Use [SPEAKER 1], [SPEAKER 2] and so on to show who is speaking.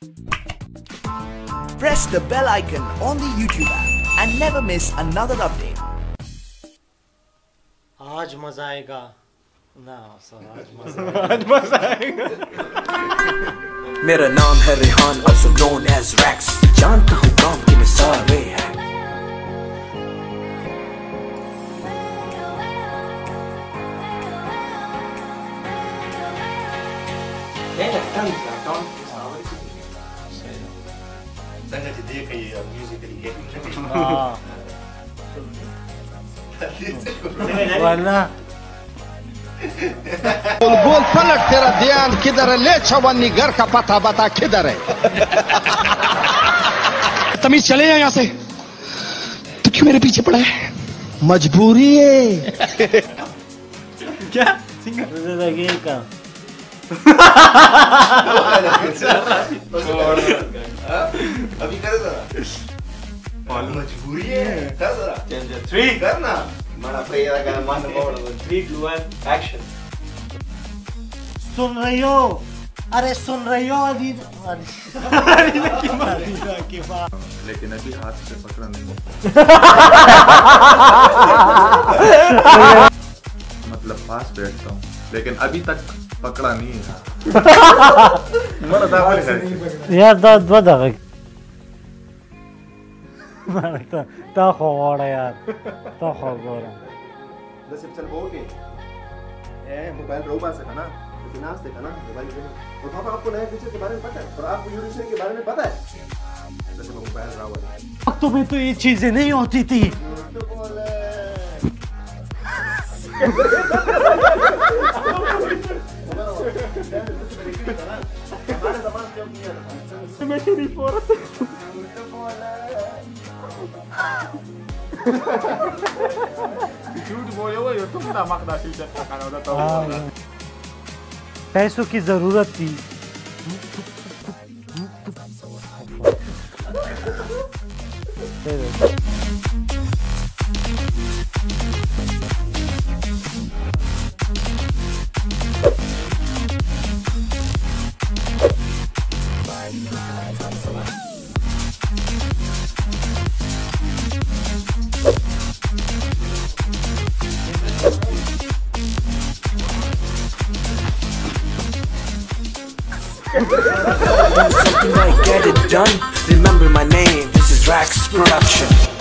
[SPEAKER 1] Press the bell icon on the YouTube app and never miss another update.
[SPEAKER 2] आज मजा आएगा ना sir,
[SPEAKER 3] आज मजा आएगा।
[SPEAKER 1] मेरा नाम है Rehan, also known as Rakx। जानता हूँ काम के मैं सारे हैं।
[SPEAKER 4] बोल पलट, तेरा ध्यान किधर है? ले छवन्नी घर का पता बता किधर है? तमीज चले जाए यहाँ से। तो क्यों मेरे पीछे पड़ा है? मजबूरी है।
[SPEAKER 3] क्या सिंगर
[SPEAKER 2] तुझे लगेगा
[SPEAKER 5] अभी कर जरा मजबूरी है। कर जरा 3 करना माना प्रेयर का मान मोड़ 3 2 1 एक्शन।
[SPEAKER 2] सुन रही हो? अरे सुन रही हो? अभी
[SPEAKER 3] लेकिन अभी हाथ से पकड़ा नहीं। मतलब पास बैठता हूँ लेकिन अभी तक पकड़ा नहीं है।
[SPEAKER 2] यार दो दफे ता खोड़ा यार, ता खोड़ा
[SPEAKER 5] बस चल बोल के ए मोबाइल रोबा से ना फिनांस देखा ना मोबाइल में। और पापा आपको नए फीचर के बारे में पता है और आपको यूनिसेफ के बारे में पता है? जैसे मोबाइल रावल
[SPEAKER 2] वक्त में तो ये चीजें नहीं होती थी।
[SPEAKER 3] झूठ बोले वो ये तुम ना मकदा फीचर का खाना होता तो
[SPEAKER 2] पैसों की जरूरत थी।
[SPEAKER 1] Something like get it done. Remember my name. This is Rakx Production.